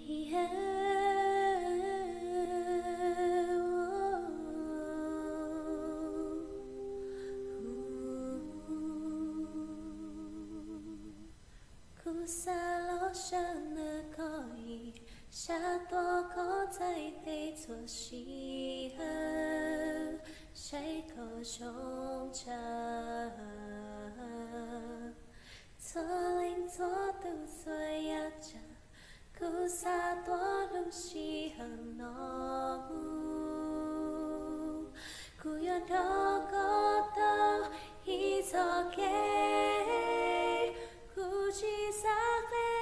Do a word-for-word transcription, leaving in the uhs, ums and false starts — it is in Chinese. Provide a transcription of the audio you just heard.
苦涩落下的可以，下多口在地做西河，谁口胸腔，错灵错度错呀家，苦涩多路西河浓，苦有多个都一错给。 Kuchi sakle